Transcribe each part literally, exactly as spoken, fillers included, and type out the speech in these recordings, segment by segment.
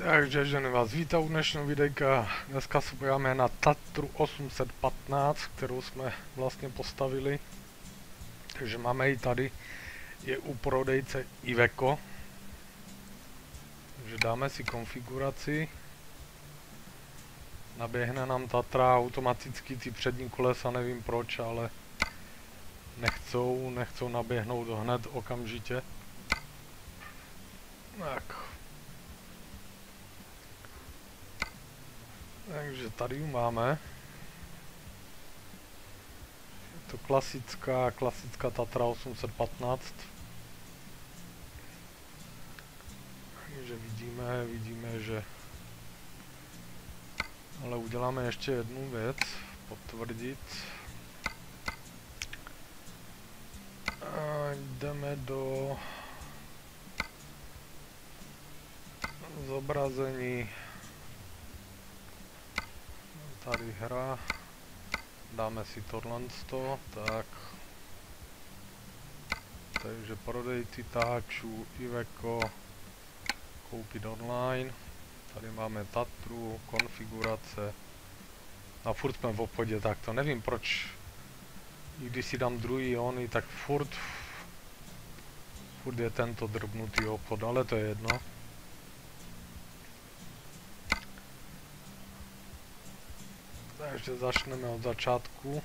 Takže ženy vás vítá u dnešního videjka. Dneska se podíváme na Tatru osm set patnáct, kterou jsme vlastně postavili. Takže máme ji tady, je u prodejce Iveco. Takže dáme si konfiguraci. Naběhne nám Tatra automaticky, ty přední kolesa, nevím proč, ale nechcou, nechcou naběhnout hned okamžitě. Tak. Takže tady ji máme. Je to klasická, klasická Tatra osm set patnáct. Takže vidíme, vidíme, že... Ale uděláme ještě jednu věc. Potvrdit. A jdeme do... zobrazení. Tady hra, dáme si tohle sto, tak, takže prodejci táčů Iveco, koupit online, tady máme Tatru, konfigurace, a furt jsme v obchodě, tak to nevím proč, i když si dám druhý ony, tak furt, furt je tento drbnutý obchod, ale to je jedno. Takže začneme od začátku,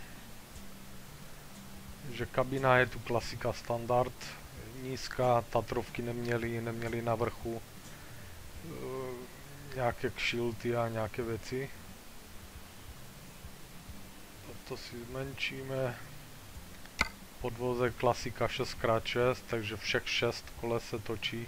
že kabina je tu klasika standard, nízká, Tatrovky neměly, neměly na vrchu e, nějaké kšilty a nějaké věci. Toto si zmenšíme, podvozek klasika šest krát šest, takže všech šest koles se točí.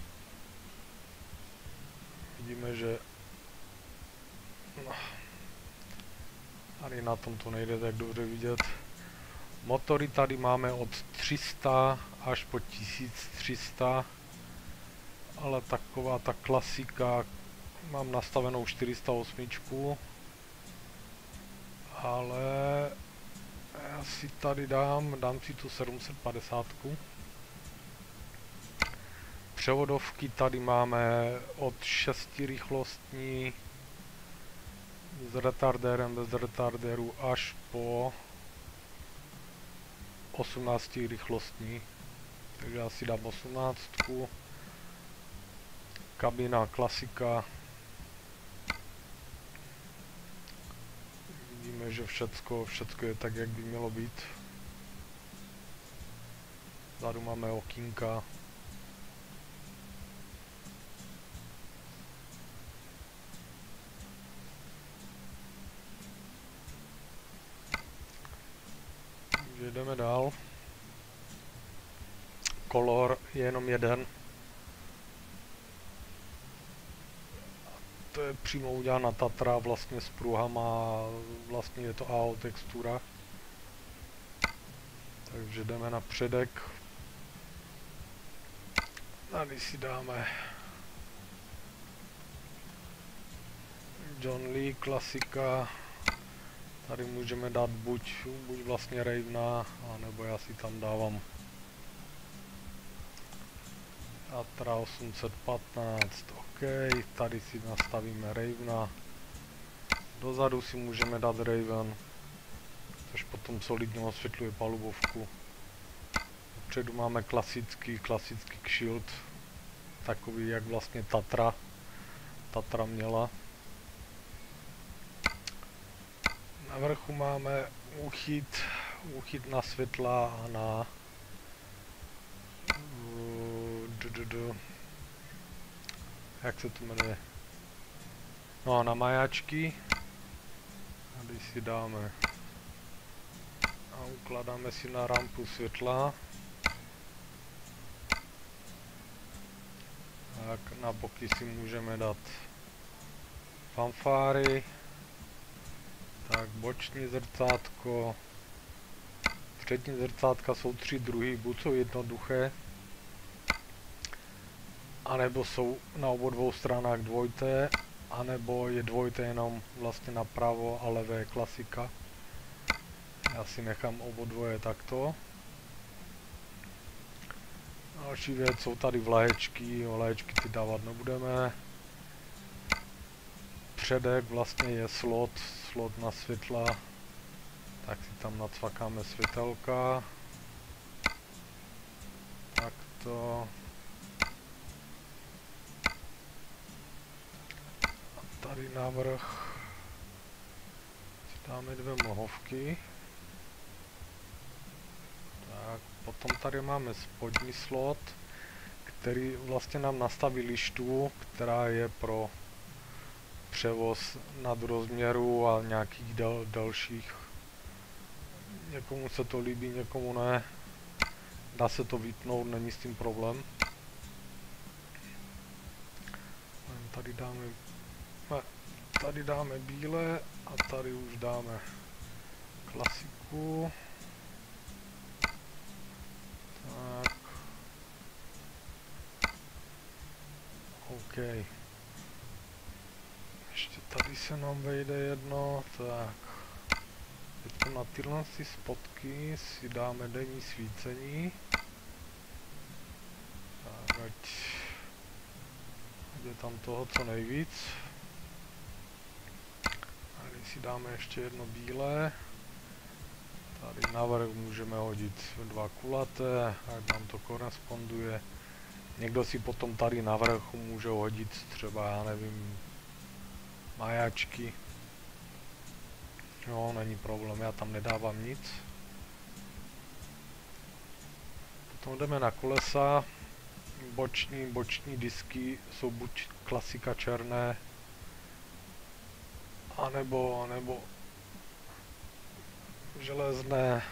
Vidíme, že no. Tady na tom to nejde tak dobře vidět. Motory tady máme od tři sta až po tisíc tři sta, ale taková ta klasika, mám nastavenou čtyři sta osm, ale já si tady dám, dám si tu sedm set padesát. Převodovky tady máme od šesti rychlostní, s retardérem, bez retardéru až po osmnáct rychlostní, takže já si dám osmnáct. Kabina klasika, vidíme, že všecko, všecko je tak, jak by mělo být. Vzadu máme okýnka. Jdeme dál. Kolor je jenom jeden. To je přímo udělána Tatra vlastně s pruhama, vlastně je to A O textura. Takže jdeme na předek. Tady si dáme John Lee klasika. Tady můžeme dát buď, buď vlastně Ravena, anebo já si tam dávám Tatra osm set patnáct, OK, tady si nastavíme Ravena, dozadu si můžeme dát Raven, což potom solidně osvětluje palubovku. Vpředu máme klasický, klasický shield, takový jak vlastně Tatra, Tatra měla. Na vrchu máme úchyt, úchyt na světla a na uh, du, du, du. jak se to jmenuje? No, na majáčky. Tady si dáme a ukládáme si na rampu světla. Tak na boky si můžeme dát fanfáry. Tak, boční zrcátko, přední zrcátka jsou tři druhy, buď jsou jednoduché, anebo jsou na obou dvou stranách dvojité, anebo je dvojité jenom vlastně napravo a levé je klasika. Já si nechám obou dvoje takto. Další věc, jsou tady vlaječky, vlaječky ty dávat nebudeme. předek vlastně je slot, slot na světla, tak si tam nacvakáme světelka. Takto. A tady navrch si dáme dvě mlhovky. Tak, potom tady máme spodní slot, který vlastně nám nastaví lištu, která je pro převoz nadrozměru a nějakých dal, dalších. Někomu se to líbí, někomu ne. Dá se to vypnout, není s tím problém. Tady dáme, tady dáme bílé a tady už dáme klasiku. Tak. OK. Ještě tady se nám vejde jedno, tak. Teď na tyhle spotky si dáme denní svícení. Tak, ať je tam toho co nejvíc. Tady si dáme ještě jedno bílé. Tady navrch můžeme hodit dva kulaté, ať nám to koresponduje. Někdo si potom tady navrch může hodit třeba, já nevím, majáčky. No, není problém, já tam nedávám nic. Potom jdeme na kolesa. Boční, boční disky jsou buď klasika černé, anebo, anebo železné.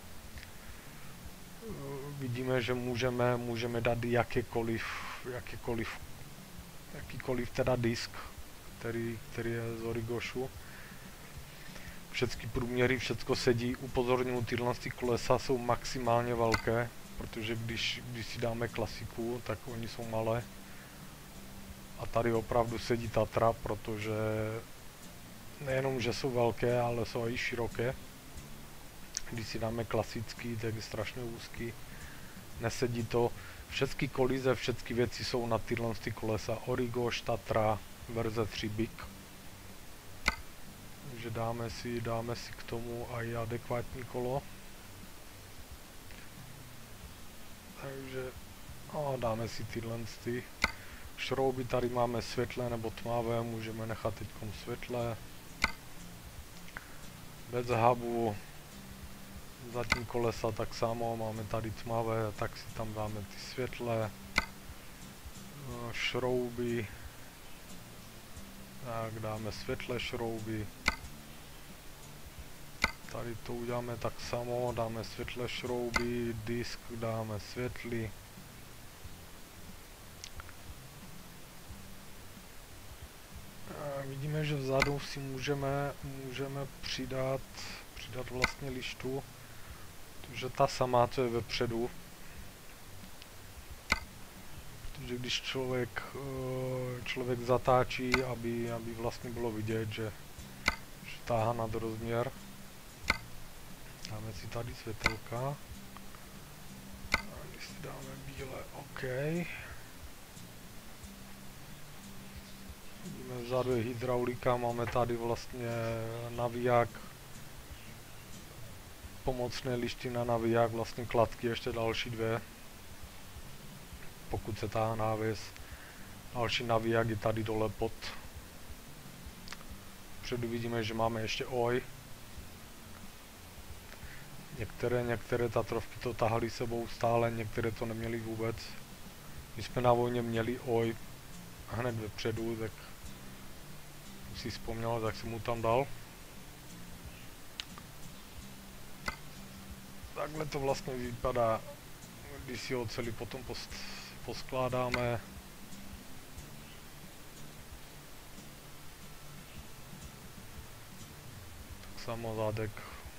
Vidíme, že můžeme, můžeme dát jakékoliv, jakékoliv, jakýkoliv teda disk, který, který je z Origoshu. Všechny průměry, všecko sedí. Upozorňuji, tyhle kolesa jsou maximálně velké, protože když, když si dáme klasiku, tak oni jsou malé. A tady opravdu sedí Tatra, protože nejenom, že jsou velké, ale jsou i široké. Když si dáme klasický, tak je strašně úzký. Nesedí to. Všechny kolize, všechny věci jsou na tyhle kolesa. Origosh, Tatra, verze tři Big. Takže dáme si, dáme si k tomu i adekvátní kolo. Takže a dáme si tyhle ty šrouby, tady máme světlé nebo tmavé, můžeme nechat teď světlé. Bez hubu. Zadní kolesa tak samo, máme tady tmavé, tak si tam dáme ty světlé. Šrouby. Tak dáme světlé šrouby. Tady to uděláme tak samo, dáme světlé šrouby, disk dáme světlý. A vidíme, že vzadu si můžeme, můžeme přidat, přidat vlastně lištu, protože ta samá, co je vepředu. Protože když člověk, člověk zatáčí, aby, aby vlastně bylo vidět, že, že táhá nad rozměr. Dáme si tady světelka. A když si dáme bílé, OK. Vidíme, vzadu je hydraulika, máme tady vlastně naviják. Pomocné lišty na naviják, vlastně kladky, ještě další dvě. Pokud se táhá návěs. Další naviják je tady dole pod. Předu vidíme, že máme ještě oj. Některé, některé Tatrovky to tahaly sebou stále, některé to neměly vůbec. My jsme na vojně měli oj hned vepředu, tak si vzpomněl, tak jsem mu tam dal. Takhle to vlastně vypadá, když si ho celý potom post, poskládáme. Tak samo zádek.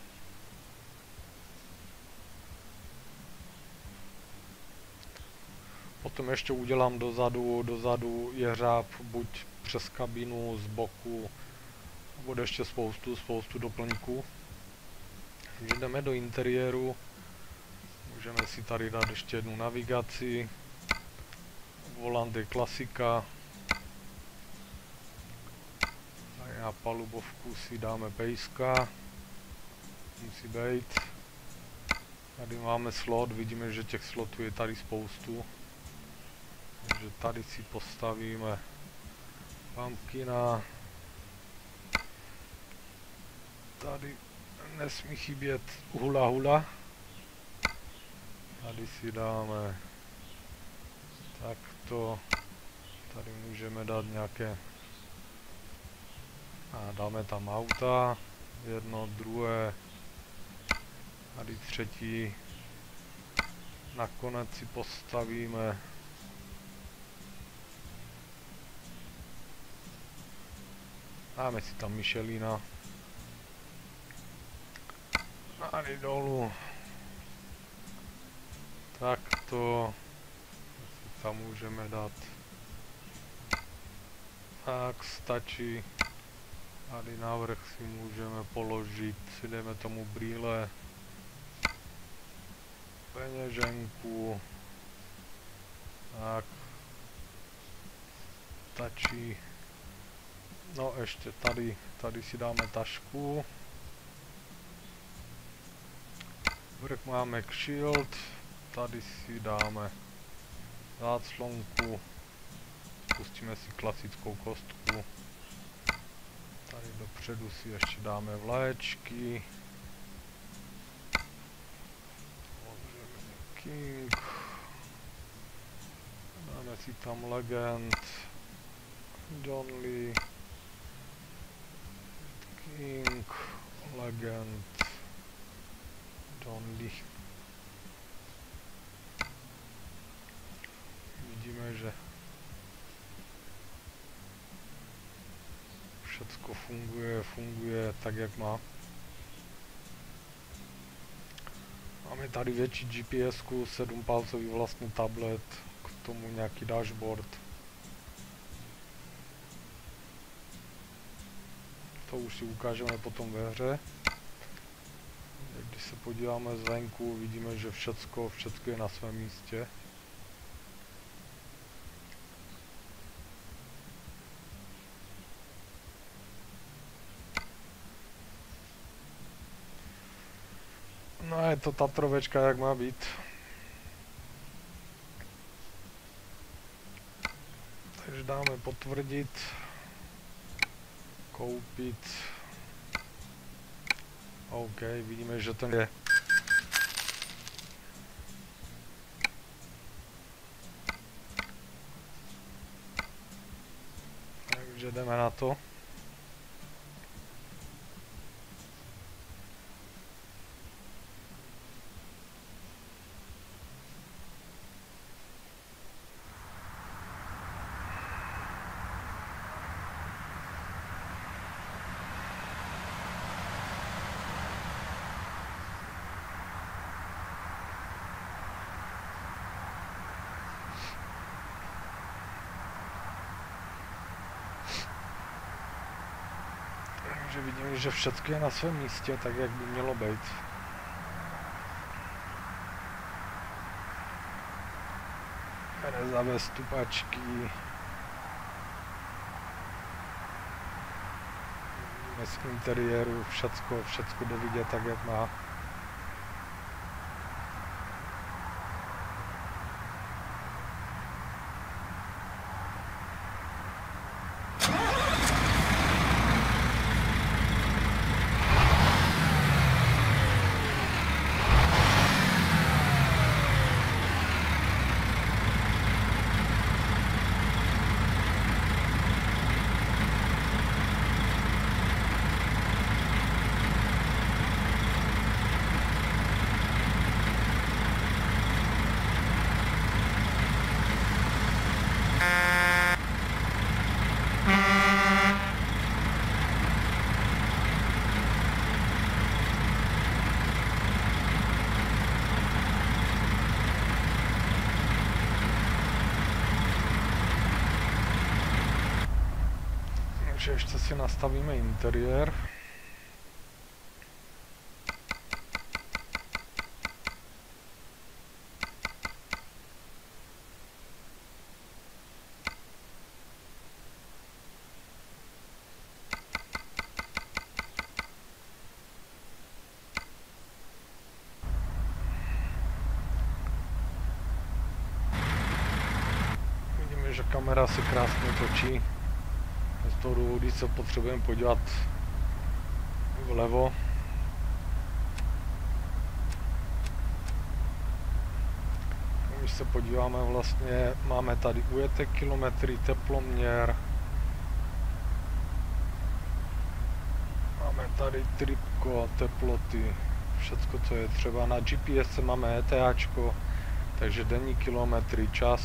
Potom ještě udělám dozadu, dozadu jeřáb, buď přes kabinu, z boku, bude ještě spoustu, spoustu doplňků. Takže jdeme do interiéru, můžeme si tady dát ještě jednu navigaci, volant je klasika, Na palubovku si dáme pejska. Musí být. Tady máme slot, vidíme, že těch slotů je tady spoustu. Takže tady si postavíme pumpkina. Tady nesmí chybět hula hula. Tady si dáme takto. Tady můžeme dát nějaké... A dáme tam auta. Jedno, druhé. Tady třetí. Nakonec si postavíme dáme si tam Michelina. Tady dolů. Takto. Si tam můžeme dát. Tak stačí. Tady navrch si můžeme položit, si jdeme tomu brýle, peněženku, tak, stačí, no ještě tady, tady si dáme tašku, vrch máme shield, tady si dáme záclonku, pustíme si klasickou kostku. Tady dopředu si ještě dáme vléčky. King. Dáme si tam Legend. John Lee. King. Legend. John Lee. Vidíme, že všecko funguje, funguje tak, jak má. Máme tady větší G P S ku, sedmpalcový vlastní tablet, k tomu nějaký dashboard. To už si ukážeme potom ve hře. Když se podíváme zvenku, vidíme, že všecko, všecko je na svém místě. No je to Tatrovečka, jak má být. Takže dáme potvrdit, koupit. OK, vidíme, že ten je. Takže jdeme na to. Takže vidíme, že všechno je na svém místě, tak jak by mělo být. Rezavé stupačky. Z interiéru všecko, všecko jde vidět tak, jak má. Takže ještě si nastavíme interiér. že kamera se krásně točí. Z toho důvodu, když se potřebujeme podívat vlevo, když se podíváme vlastně, máme tady ujeté kilometry, teploměr, máme tady tripko, teploty, všecko, co je třeba. Na G P S máme ETAčko, takže denní kilometry, čas,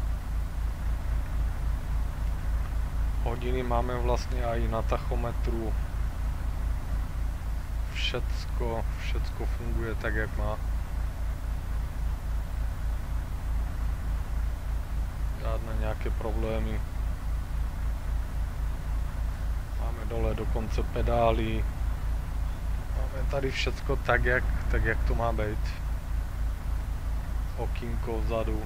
hodiny máme vlastně i na tachometru, všecko, všecko funguje tak, jak má. Žádné nějaké problémy. Máme dole dokonce pedály. Máme tady všecko tak, jak, tak, jak to má být. Okýnko vzadu.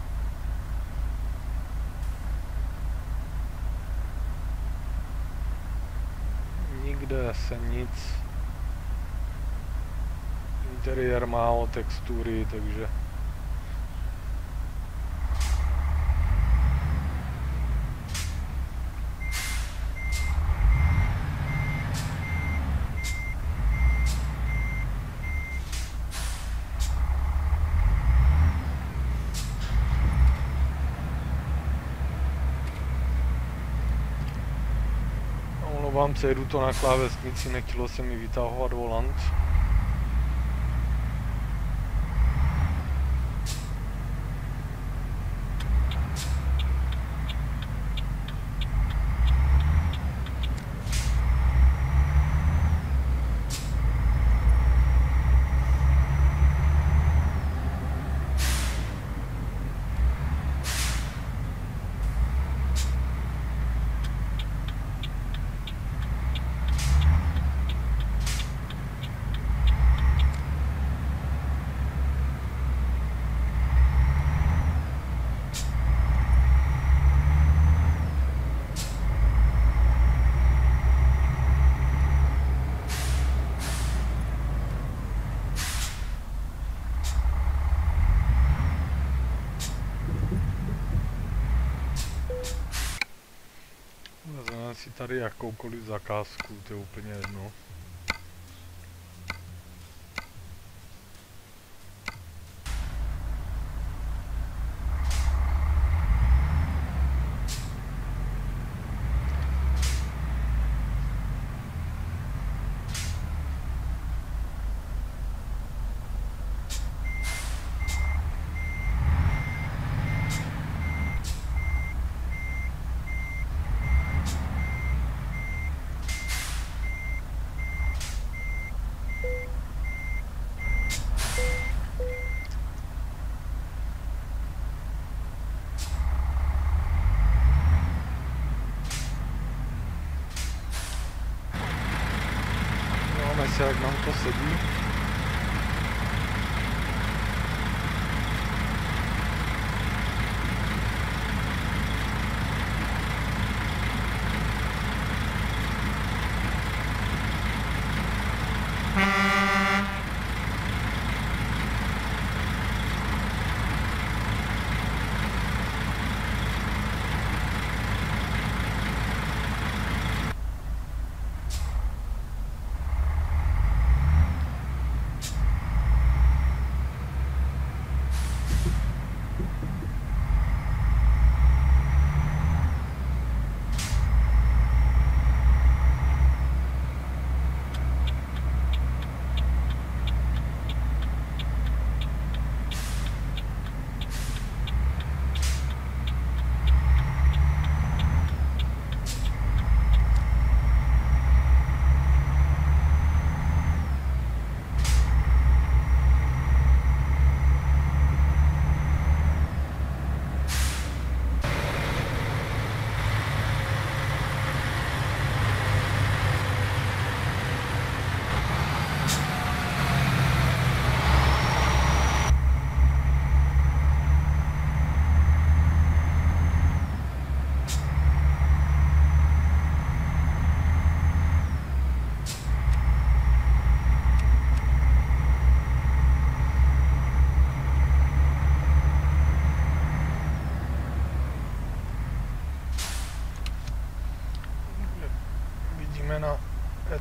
Nikde se nic. Interiér málo textury, takže omlouvám se, jedu to na klávesnici, nechtělo se mi vytahovat volant. Vezmeme si tady jakoukoliv zakázku, to je úplně jedno. Se, jak nám to sedí.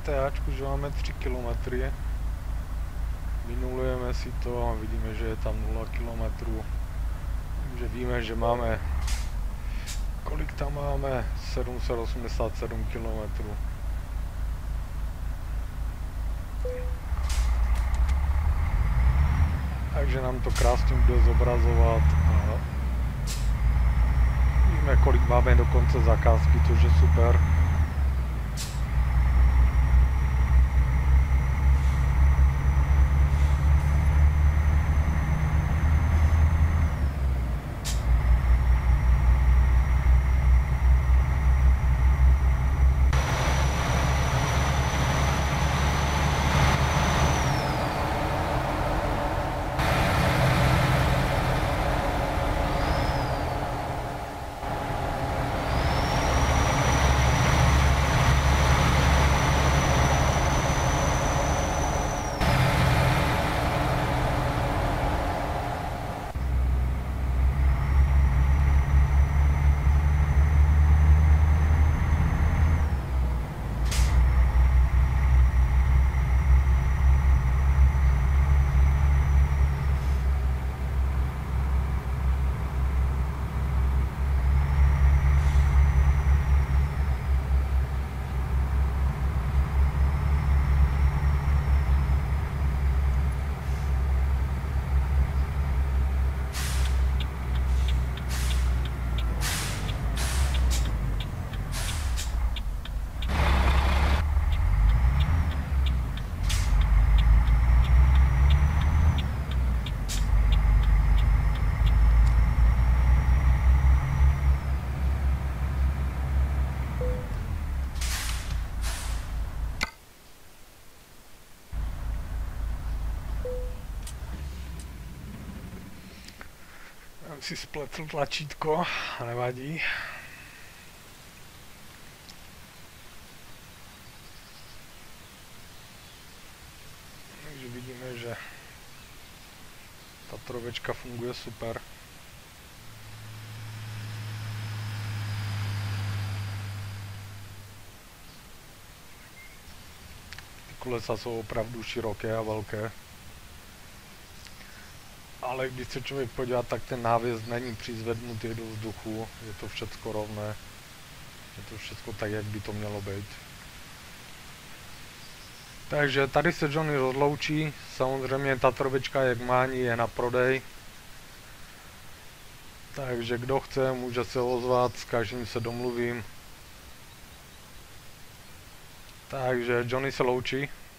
RTAčku, že máme tři kilometry. Minulujeme si to a vidíme, že je tam nula kilometrů. Takže víme, že máme... Kolik tam máme? sedm set osmdesát sedm kilometrů. Takže nám to krásně bude zobrazovat a víme, kolik máme do konce zakázky, což je super. Si spletl tlačítko, nevadí. Takže vidíme, že ta trovečka funguje super. Ty kolesa jsou opravdu široké a velké. Ale když se člověk podívá, tak ten návěs není přizvednutý do vzduchu, je to všecko rovné, je to všecko tak, jak by to mělo být. Takže tady se Johnny rozloučí, samozřejmě ta trovečka, jak mání, je na prodej. Takže kdo chce, může se ozvat, s každým se domluvím. Takže Johnny se loučí.